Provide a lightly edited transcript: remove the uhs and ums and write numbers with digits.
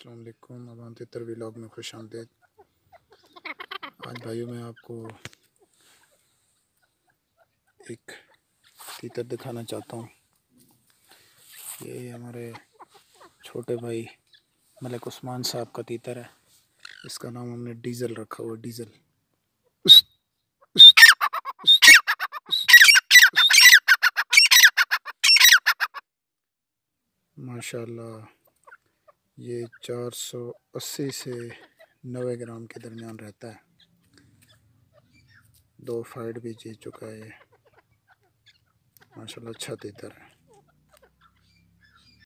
अस्सलाम वालेकुम। अब तीतर व्लॉग में खुश आमदीद। आज भाइयों मैं आपको एक तीतर दिखाना चाहता हूँ। ये हमारे छोटे भाई मलिक उस्मान साहब का तीतर है। इसका नाम हमने डीजल रखा हुआ, डीजल। माशाल्लाह ये 480 से 90 ग्राम के दरमियान रहता है। 2 फाइट भी जीत चुका है ये। माशाल्लाह अच्छा तीतर है।